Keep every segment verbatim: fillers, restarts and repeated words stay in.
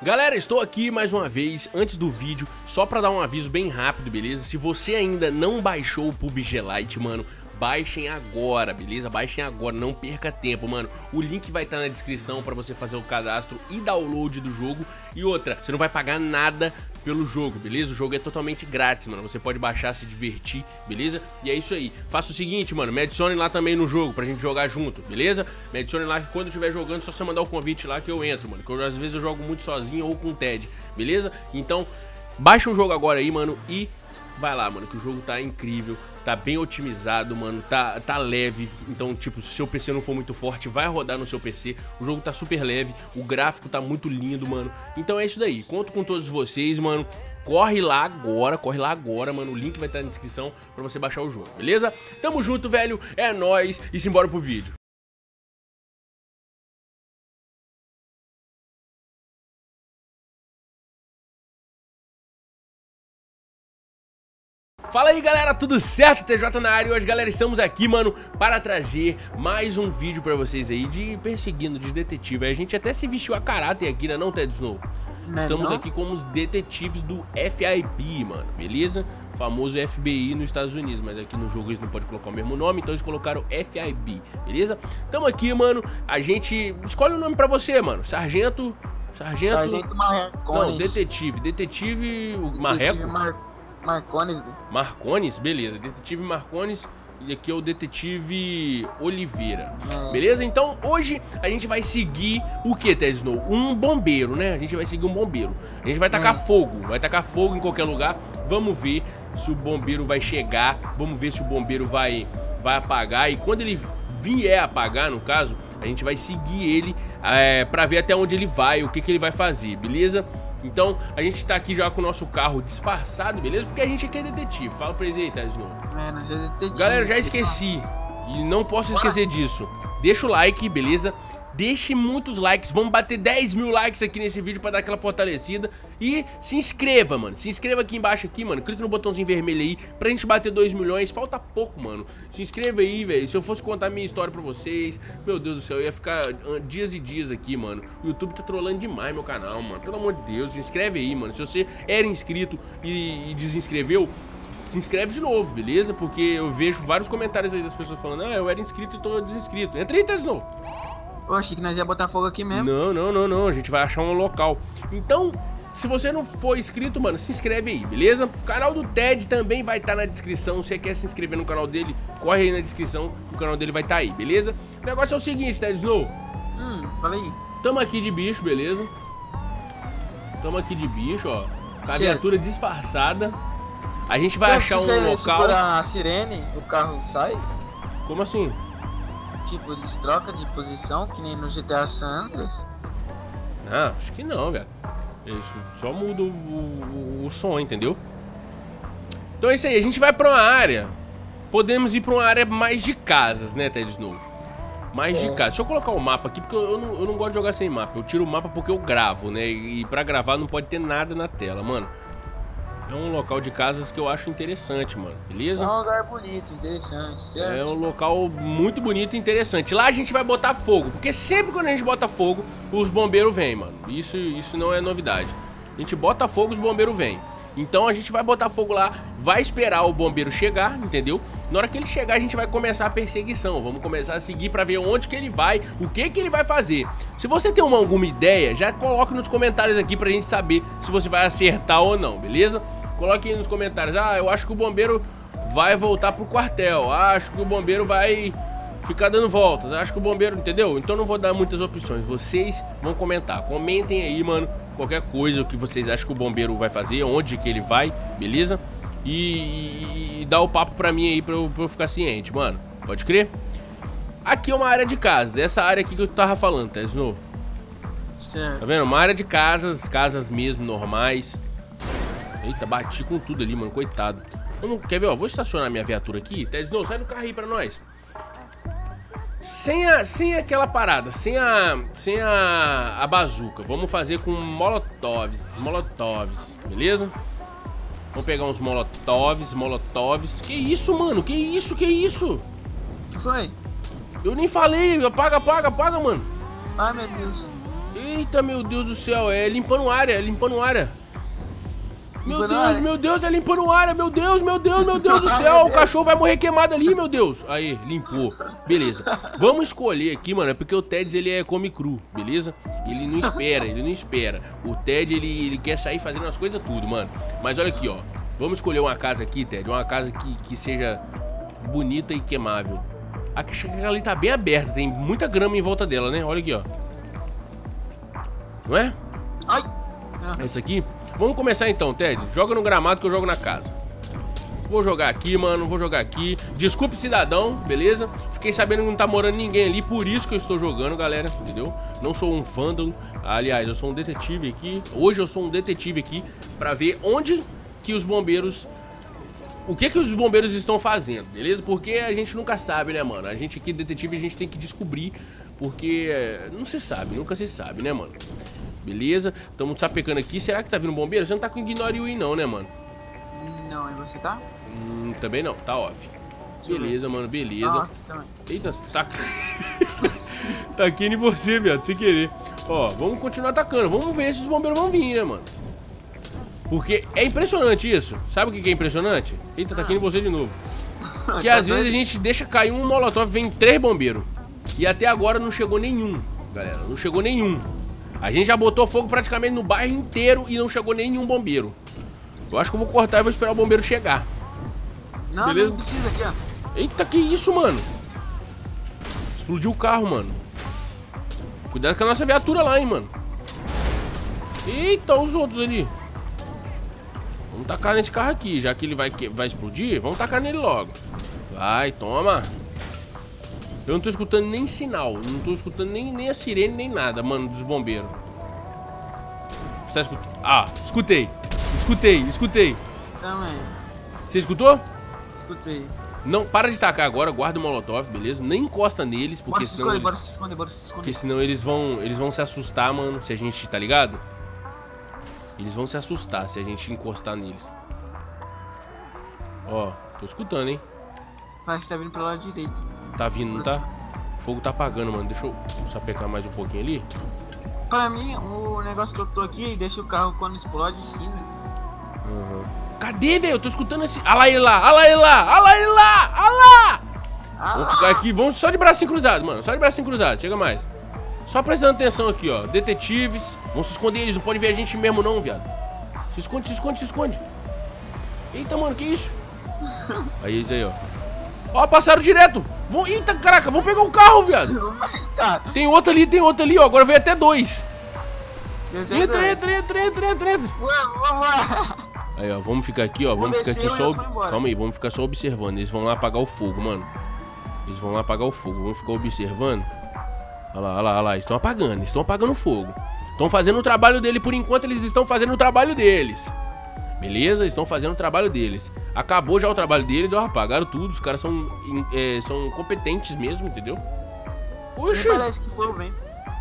Galera, estou aqui mais uma vez, antes do vídeo, só pra dar um aviso bem rápido, beleza? Se você ainda não baixou o P U B G Lite, mano, baixem agora, beleza? Baixem agora, não perca tempo, mano. O link vai estar na descrição pra você fazer o cadastro e download do jogo. E outra, você não vai pagar nada pelo jogo, beleza? O jogo é totalmente grátis, mano. Você pode baixar, se divertir, beleza? E é isso aí. Faça o seguinte, mano, me adicione lá também no jogo pra gente jogar junto, beleza? Me adicione lá que quando eu estiver jogando, é só você mandar o convite lá que eu entro, mano. Que eu, às vezes eu jogo muito sozinho ou com o Ted, beleza? Então, baixa o jogo agora aí, mano, e vai lá, mano, que o jogo tá incrível. Tá bem otimizado, mano, tá, tá leve. Então, tipo, se o seu P C não for muito forte, vai rodar no seu P C. O jogo tá super leve, o gráfico tá muito lindo, mano. Então é isso daí, conto com todos vocês, mano. Corre lá agora, corre lá agora, mano. O link vai estar na descrição pra você baixar o jogo, beleza? Tamo junto, velho, é nóis e simbora pro vídeo. Fala aí, galera, tudo certo? T J na área e hoje, galera, estamos aqui, mano, para trazer mais um vídeo pra vocês aí de perseguindo, de detetive. A gente até se vestiu a caráter aqui, né, não, Ted Snow? Não, estamos não? aqui como os detetives do F I B, mano, beleza? O famoso F B I nos Estados Unidos, mas aqui no jogo eles não podem colocar o mesmo nome, então eles colocaram F I B, beleza? Tamo aqui, mano, a gente... Escolhe o nome pra você, mano, Sargento... Sargento... Sargento Marcones. Não, detetive, detetive... detetive Marreco... Mar... Marcones. Marcones, beleza, detetive Marcones. E aqui é o detetive Oliveira, é. Beleza? Então hoje a gente vai seguir o que, Ted Snow? Um bombeiro, né? A gente vai seguir um bombeiro. A gente vai tacar é. fogo, vai tacar fogo em qualquer lugar. Vamos ver se o bombeiro vai chegar. Vamos ver se o bombeiro vai, vai apagar. E quando ele vier apagar, no caso, a gente vai seguir ele é, pra ver até onde ele vai, o que, que ele vai fazer, beleza? Então, a gente tá aqui já com o nosso carro disfarçado, beleza? Porque a gente aqui é detetive. Fala pra eles aí, Ted Snow. É, nós é detetive. Galera, eu já esqueci. E não posso esquecer disso. Deixa o like, beleza? Deixe muitos likes. Vamos bater dez mil likes aqui nesse vídeo pra dar aquela fortalecida. E se inscreva, mano. Se inscreva aqui embaixo, aqui, mano. Clica no botãozinho vermelho aí pra gente bater dois milhões. Falta pouco, mano. Se inscreva aí, velho. Se eu fosse contar minha história pra vocês, meu Deus do céu, eu ia ficar dias e dias aqui, mano. O YouTube tá trolando demais meu canal, mano. Pelo amor de Deus, se inscreve aí, mano. Se você era inscrito e, e desinscreveu, se inscreve de novo, beleza? Porque eu vejo vários comentários aí das pessoas falando: ah, eu era inscrito e tô desinscrito. Entra aí, Ted Snow. Eu achei que nós ia botar fogo aqui mesmo. Não, não, não, não. A gente vai achar um local. Então, se você não for inscrito, mano, se inscreve aí, beleza? O canal do Ted também vai estar na descrição. Se você quer se inscrever no canal dele, corre aí na descrição, que o canal dele vai estar aí, beleza? O negócio é o seguinte, Ted Snow. Hum, fala aí. Tamo aqui de bicho, beleza? Tamo aqui de bicho, ó. Com a viatura disfarçada. A gente vai achar um local. Se segurar a sirene, o carro sai? Como assim? Tipo, eles trocam de posição, que nem no G T A San Andreas? Não, acho que não, velho. Eles só muda o, o, o som, entendeu? Então é isso aí, a gente vai pra uma área. Podemos ir pra uma área mais de casas, né, Ted Snow? Mais é. de casas. Deixa eu colocar o mapa aqui, porque eu não, eu não gosto de jogar sem mapa. Eu tiro o mapa porque eu gravo, né? E pra gravar não pode ter nada na tela, mano. É um local de casas que eu acho interessante, mano, beleza? É um lugar bonito, interessante, certo? É um local muito bonito e interessante. Lá a gente vai botar fogo, porque sempre quando a gente bota fogo, os bombeiros vêm, mano. Isso, isso não é novidade. A gente bota fogo, os bombeiros vêm. Então a gente vai botar fogo lá, vai esperar o bombeiro chegar, entendeu? Na hora que ele chegar, a gente vai começar a perseguição. Vamos começar a seguir pra ver onde que ele vai, o que que ele vai fazer. Se você tem uma, alguma ideia, já coloque nos comentários aqui pra gente saber se você vai acertar ou não, beleza? Coloque aí nos comentários: ah, eu acho que o bombeiro vai voltar pro quartel, acho que o bombeiro vai ficar dando voltas, acho que o bombeiro, entendeu? Então não vou dar muitas opções, vocês vão comentar. Comentem aí, mano, qualquer coisa, o que vocês acham que o bombeiro vai fazer, onde que ele vai, beleza? E, e, e dá o papo pra mim aí, pra eu, pra eu ficar ciente, mano, pode crer? Aqui é uma área de casas, essa área aqui que eu tava falando, tá, Snow? Certo. Tá vendo? Uma área de casas, casas mesmo, normais. Eita, bati com tudo ali, mano, coitado. Vamos, quer ver, ó, vou estacionar minha viatura aqui. Ted Snow, sai do carro aí pra nós. Sem, a, sem aquela parada, sem a sem a, a bazuca. Vamos fazer com molotovs, molotovs, beleza? Vamos pegar uns molotovs, molotovs. Que isso, mano, que isso, que isso? O que foi? Eu nem falei, apaga, apaga, apaga, mano. Ai, meu Deus. Que Eita, meu Deus do céu, é limpando área, é limpando área. Meu Limpando Deus, área. meu Deus, é limpando área, meu Deus, meu Deus, meu Deus do céu. O cachorro vai morrer queimado ali, meu Deus. Aí, limpou. Beleza. Vamos escolher aqui, mano, é porque o Teds, ele é come cru, beleza? Ele não espera, ele não espera. O Ted, ele, ele quer sair fazendo as coisas tudo, mano. Mas olha aqui, ó. Vamos escolher uma casa aqui, Ted, uma casa que, que seja bonita e queimável. Aqui, aquela ali tá bem aberta, tem muita grama em volta dela, né? Olha aqui, ó. Não é? Ai. Essa aqui? Vamos começar então, Ted. Joga no gramado que eu jogo na casa. Vou jogar aqui, mano. Vou jogar aqui. Desculpe, cidadão, beleza? Fiquei sabendo que não tá morando ninguém ali, por isso que eu estou jogando, galera. Entendeu? Não sou um vândalo. Aliás, eu sou um detetive aqui. Hoje eu sou um detetive aqui pra ver onde que os bombeiros... O que que os bombeiros estão fazendo, beleza? Porque a gente nunca sabe, né, mano? A gente aqui, detetive, a gente tem que descobrir. Porque não se sabe, nunca se sabe, né, mano? Beleza, estamos sapecando aqui. Será que tá vindo bombeiro? Você não tá com Ignore U I não, né, mano? Não, e você tá? Hum, também não, tá off. Beleza, mano, beleza. Tá off também. Eita, tá... tá aqui em você, viado, sem querer. Ó, vamos continuar atacando. Vamos ver se os bombeiros vão vir, né, mano? Porque é impressionante isso. Sabe o que que é impressionante? Eita, tá aqui em você de novo. Que às vezes a gente deixa cair um molotov, vem três bombeiros. E até agora não chegou nenhum, galera. Não chegou nenhum. A gente já botou fogo praticamente no bairro inteiro e não chegou nenhum bombeiro. Eu acho que eu vou cortar e vou esperar o bombeiro chegar. Não, beleza? não precisa aqui, ó. Eita, que isso, mano? Explodiu o carro, mano. Cuidado com a nossa viatura lá, hein, mano. Eita, os outros ali. Vamos tacar nesse carro aqui. Já que ele vai, vai explodir, vamos tacar nele logo. Vai, toma. Eu não tô escutando nem sinal. Não tô escutando nem, nem a sirene, nem nada, mano, dos bombeiros. Você tá escutando? Ah, escutei. Escutei, escutei. Também. Você escutou? Escutei. Não, para de tacar agora, guarda o molotov, beleza? Nem encosta neles, porque Bora se senão esconder, eles... bora se esconder, bora se esconder. Porque senão eles vão, eles vão se assustar, mano, se a gente, tá ligado? Eles vão se assustar se a gente encostar neles. Ó, tô escutando, hein? Parece que tá vindo pelo lado direito. Tá vindo, não tá? O fogo tá apagando, mano. Deixa eu sapecar mais um pouquinho ali. Pra mim, o negócio que eu tô aqui, deixa o carro quando explode sim, velho. Uhum. Cadê, velho? Eu tô escutando esse... Olha lá ele lá, olha lá ele lá, olha lá ele lá, olha lá! Ah, Vamos ficar aqui, vamos só de bracinho cruzado, mano. Só de bracinho cruzado, chega mais. Só prestando atenção aqui, ó. Detetives. Vão se esconder, eles não podem ver a gente mesmo não, viado. Se esconde, se esconde, se esconde. Eita, mano, que isso? Aí, eles aí, ó. Ó, passaram direto. Vão... Eita, caraca, vão pegar o carro, viado. Tem outro ali, tem outro ali, ó. Agora veio até dois. Entra, entra, entra, entra, entra, entra. Aí, ó, vamos ficar aqui, ó. Vamos ficar aqui só... Calma aí, vamos ficar só observando. Eles vão lá apagar o fogo, mano. Eles vão lá apagar o fogo. Vamos ficar observando. Olha lá, olha lá, olha lá. Estão apagando, eles estão apagando o fogo. Estão fazendo o trabalho dele por enquanto, eles estão fazendo o trabalho deles. Beleza? Estão fazendo o trabalho deles. Acabou já o trabalho deles, ó, apagaram tudo. Os caras são, é, são competentes mesmo, entendeu? Poxa! Parece que foi o vento.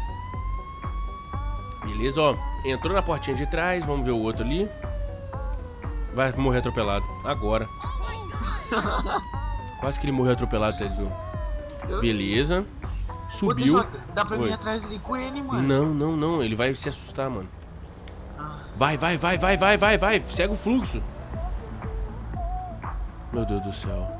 Beleza, ó. Entrou na portinha de trás, vamos ver o outro ali. Vai morrer atropelado. Agora. Quase que ele morreu atropelado, até de novo. Beleza. Subiu. Ô, dá pra mim Oi. ir atrás ali com ele, mano. Não, não, não. Ele vai se assustar, mano. Vai, vai, vai, vai, vai, vai, vai. Segue o fluxo. Meu Deus do céu.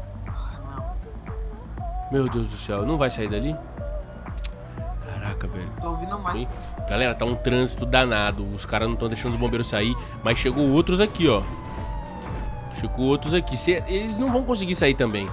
Meu Deus do céu. Não vai sair dali? Caraca, velho. Tô ouvindo mais. Galera, tá um trânsito danado. Os caras não estão deixando os bombeiros sair. Mas chegou outros aqui, ó. Chegou outros aqui. Cê, eles não vão conseguir sair também.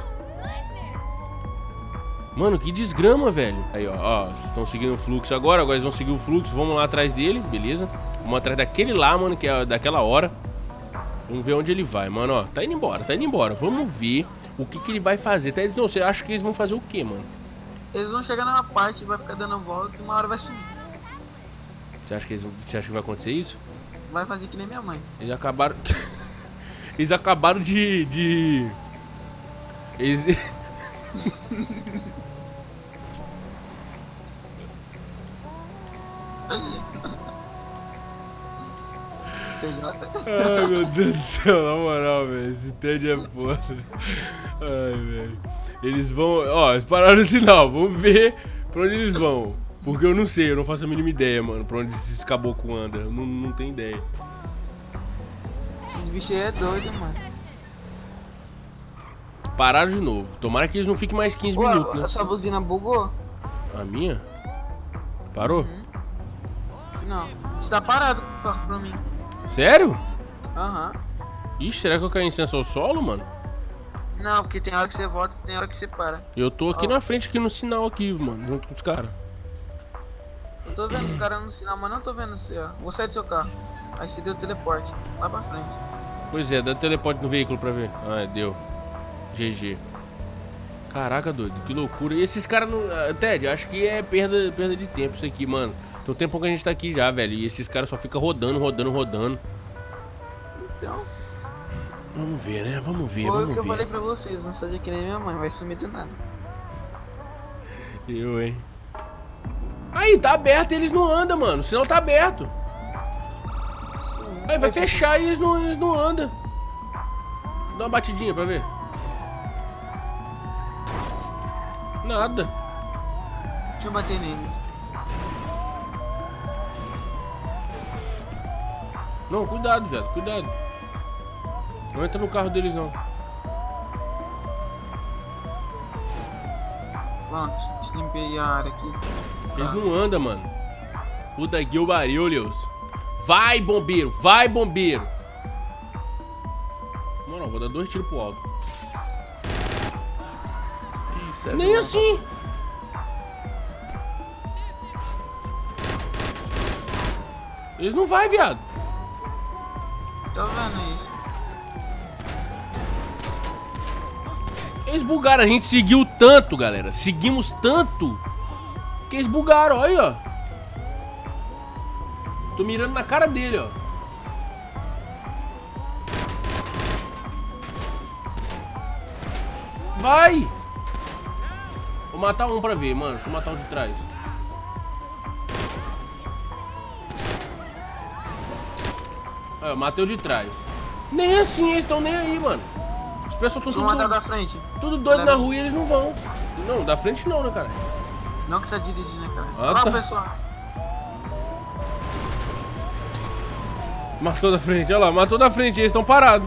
Mano, que desgrama, velho. Aí, ó, ó, estão seguindo o fluxo agora. Agora eles vão seguir o fluxo. Vamos lá atrás dele, beleza? Vamos atrás daquele lá, mano, que é daquela hora. Vamos ver onde ele vai, mano, ó. Tá indo embora, tá indo embora. Vamos ver o que que ele vai fazer. Tá, não, você acha que eles vão fazer o quê, mano? Eles vão chegar numa parte, vai ficar dando volta e uma hora vai sumir. Você acha que, eles, você acha que vai acontecer isso? Vai fazer que nem minha mãe. Eles acabaram... eles acabaram de... de... Eles... Ai, meu Deus do céu, na moral, velho. Esse Ted é foda. Ai, velho. Eles vão... Ó, eles pararam no sinal. Vamos ver pra onde eles vão. Porque eu não sei, eu não faço a mínima ideia, mano, pra onde esses caboclos andam. Eu não, não tenho ideia. Esses bichos aí é doido, mano. Pararam de novo. Tomara que eles não fiquem mais quinze Ué, minutos, né? a sua buzina bugou? A minha? Parou? Uhum. Não. Você tá parado com o carro pra mim. Sério? Aham. Ixi, será que eu caí em senso ao solo, mano? Não, porque tem hora que você volta e tem hora que você para. Eu tô aqui Ó. na frente, aqui no sinal aqui, mano, junto com os caras. Eu tô vendo os caras no sinal, mas não tô vendo você, ó. Vou sair do seu carro. Aí você deu o teleporte. Lá pra frente. Pois é, dá teleporte no veículo pra ver. Ah, deu. G G. Caraca, doido, que loucura. E esses caras não... ah, Ted, acho que é perda, perda de tempo isso aqui, mano. Tem um tempo que a gente tá aqui já, velho. E esses caras só ficam rodando, rodando, rodando. Então, Vamos ver, né? Vamos ver, foi o vamos que eu ver. falei pra vocês. Vamos fazer que nem minha mãe. Vai sumir do nada. Eu, hein. Aí, tá aberto e eles não andam, mano. O sinal tá aberto. Sim. Aí vai fechar e eles não, eles não andam. Dá uma batidinha pra ver. Nada. Deixa eu bater neles. Não, cuidado, viado, cuidado. Não entra no carro deles, não. Pronto, limpei a área aqui. Eles não andam, mano. Puta que o barulhos. Vai, bombeiro, vai, bombeiro. Mano, vou dar dois tiros pro alto. Isso é Nem bom. assim. Eles não vai, viado. Tô vendo isso. Eles bugaram, a gente seguiu tanto, galera. Seguimos tanto que eles bugaram, olha aí, ó. Tô mirando na cara dele, ó. Vai! Vou matar um pra ver, mano. Deixa eu matar um de trás. Aí, eu matei o de trás. Nem assim, eles estão nem aí, mano. Os pessoal estão Deixa eu matar tudo, da frente. tudo doido Galera. na rua e eles não vão. Não, da frente não, né, cara? Não que tá dirigindo, né, cara? Ah, Olha lá tá. o pessoal. Matou da frente, olha lá, matou da frente, eles estão parados.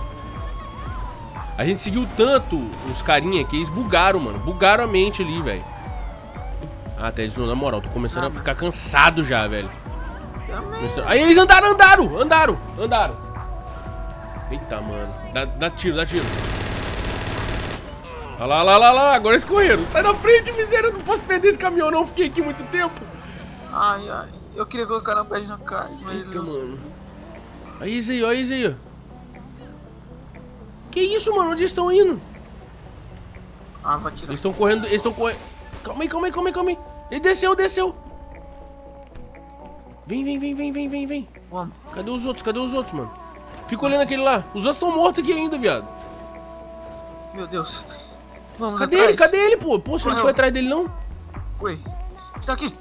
A gente seguiu tanto os carinha que eles bugaram, mano. Bugaram a mente ali, velho. Ah, até eles não, na moral, tô começando Ah, a ficar cansado já, velho. Também. Começando- Aí eles andaram, andaram, andaram, andaram. Eita, mano. Dá, dá tiro, dá tiro. Olha lá, olha lá, olha lá, agora eles correram. Sai da frente, miséria, eu não posso perder esse caminhão não, fiquei aqui muito tempo. Ai, ai. Eu queria colocar na pé no cais, mas ele Eita, não... mano. Aí, isso aí, olha isso aí, ó. Que isso, mano? Onde eles estão indo? Ah, vai tirar. Eles estão correndo, eles estão correndo. Calma aí, calma aí, calma aí, calma aí. Ele desceu, desceu. Vem, vem, vem, vem, vem, vem, vem. Vamos. Cadê os outros? Cadê os outros, mano? Fica olhando aquele lá. Os outros estão mortos aqui ainda, viado. Meu Deus. Vamos Cadê atrás. ele? Cadê ele, pô? Pô, você não Correu. foi atrás dele, não? Foi. Está aqui.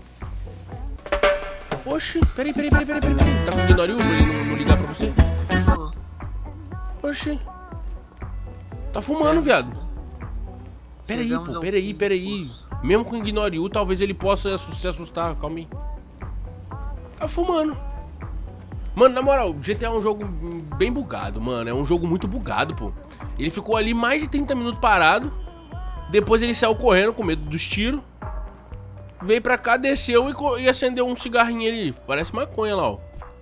Oxi, peraí, peraí, peraí, peraí, peraí. Tá com o Guinoriu pra ele não, não ligar pra você? Oh, Oxi. Tá fumando, viado. Peraí, Chegamos pô, ao peraí, fim do peraí. curso. Mesmo com o Ignoriu, talvez ele possa assu- se assustar. Calma aí. Tá fumando. Mano, na moral, G T A é um jogo bem bugado, mano. É um jogo muito bugado, pô. Ele ficou ali mais de trinta minutos parado. Depois ele saiu correndo com medo dos tiros. Veio pra cá, desceu e, co- e acendeu um cigarrinho ali. Parece maconha lá, ó.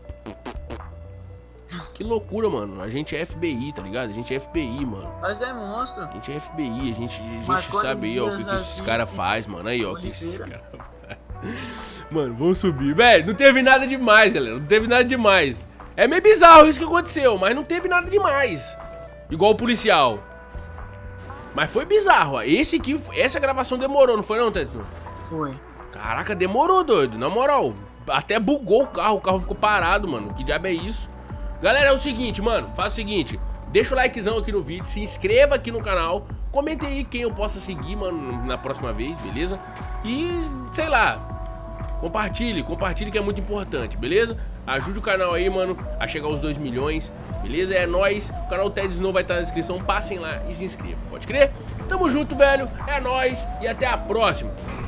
Que loucura, mano. A gente é F B I, tá ligado? A gente é F B I, mano. Mas é monstro. A gente é F B I, a gente, a gente Maconha sabe aí, ó, o que, que esses assim, caras fazem, mano. Aí, ó, o que esses oliveira. caras fazem. Mano, vamos subir. Velho, não teve nada demais, galera. Não teve nada demais. É meio bizarro isso que aconteceu, mas não teve nada demais. Igual o policial. Mas foi bizarro, ó. Esse aqui, essa gravação demorou, não foi não, Tedson? Foi. Caraca, demorou, doido. Na moral, até bugou o carro, o carro ficou parado, mano. Que diabo é isso? Galera, é o seguinte, mano, faz o seguinte. Deixa o likezão aqui no vídeo, se inscreva aqui no canal. Comente aí quem eu possa seguir, mano, na próxima vez, beleza? E, sei lá, compartilhe, compartilhe que é muito importante, beleza? Ajude o canal aí, mano, a chegar aos dois milhões, beleza? É nóis, o canal Ted Snow vai estar na descrição, passem lá e se inscrevam, pode crer? Tamo junto, velho, é nóis e até a próxima.